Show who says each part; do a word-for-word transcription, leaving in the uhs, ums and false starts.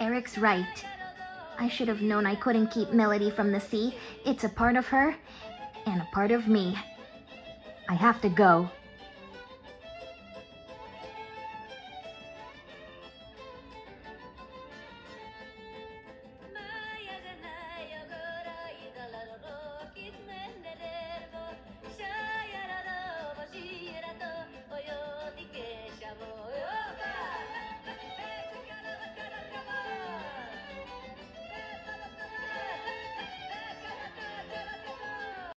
Speaker 1: Eric's right. I should have known I couldn't keep Melody from the sea. It's a part of her, and a part of me. I have to go.